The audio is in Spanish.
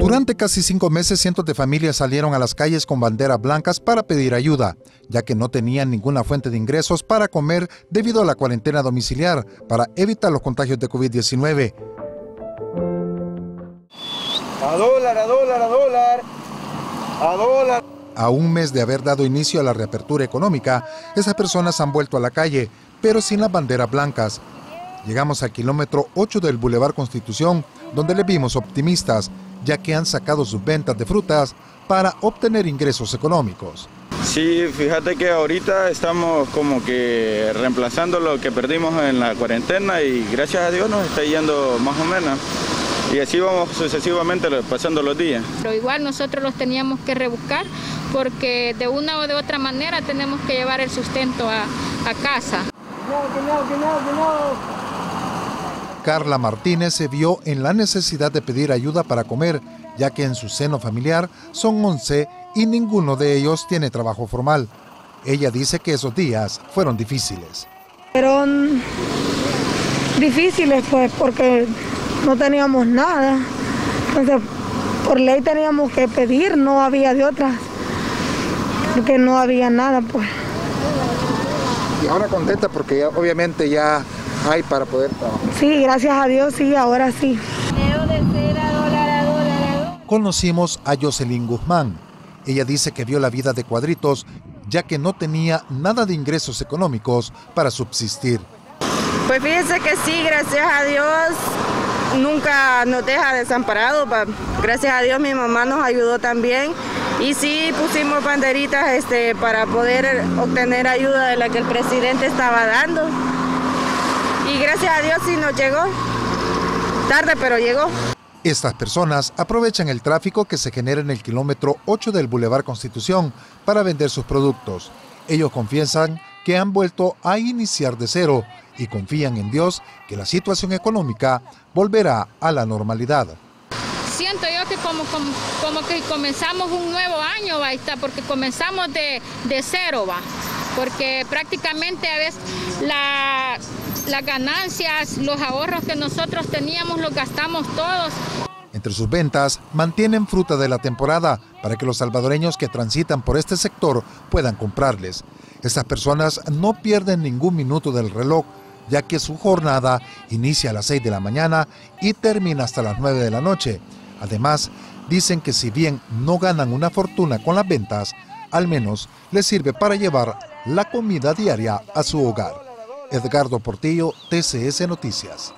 Durante casi 5 meses, cientos de familias salieron a las calles con banderas blancas para pedir ayuda, ya que no tenían ninguna fuente de ingresos para comer debido a la cuarentena domiciliar para evitar los contagios de COVID-19. A dólar, a dólar, a dólar, a dólar. A un mes de haber dado inicio a la reapertura económica, esas personas han vuelto a la calle, pero sin las banderas blancas. Llegamos al kilómetro 8 del Boulevard Constitución, donde les vimos optimistas, ya que han sacado sus ventas de frutas para obtener ingresos económicos. Sí, fíjate que ahorita estamos como que reemplazando lo que perdimos en la cuarentena y gracias a Dios nos está yendo más o menos. Y así vamos sucesivamente pasando los días. Pero igual nosotros los teníamos que rebuscar porque de una o de otra manera tenemos que llevar el sustento a casa. Carla Martínez se vio en la necesidad de pedir ayuda para comer, ya que en su seno familiar son 11 y ninguno de ellos tiene trabajo formal. Ella dice que esos días fueron difíciles. Fueron difíciles pues porque no teníamos nada, entonces por ley teníamos que pedir, no había de otra, porque no había nada pues. Y ahora contenta porque obviamente ya hay para poder trabajar. Sí, gracias a Dios, sí, ahora sí. Conocimos a Jocelyn Guzmán. Ella dice que vio la vida de cuadritos, ya que no tenía nada de ingresos económicos para subsistir. Pues fíjense que sí, gracias a Dios, nunca nos deja desamparados. Gracias a Dios mi mamá nos ayudó también y sí pusimos banderitas para poder obtener ayuda de la que el presidente estaba dando. Y gracias a Dios sí nos llegó, tarde pero llegó. Estas personas aprovechan el tráfico que se genera en el kilómetro 8 del Boulevard Constitución para vender sus productos. Ellos confiesan que han vuelto a iniciar de cero y confían en Dios que la situación económica volverá a la normalidad. Siento yo que como que comenzamos un nuevo año, va, está, porque comenzamos de cero, va, porque prácticamente a veces las ganancias, los ahorros que nosotros teníamos los gastamos todos. Entre sus ventas, mantienen fruta de la temporada para que los salvadoreños que transitan por este sector puedan comprarles. Estas personas no pierden ningún minuto del reloj, ya que su jornada inicia a las 6 de la mañana y termina hasta las 9 de la noche. Además, dicen que si bien no ganan una fortuna con las ventas, al menos les sirve para llevar la comida diaria a su hogar. Edgardo Portillo, TCS Noticias.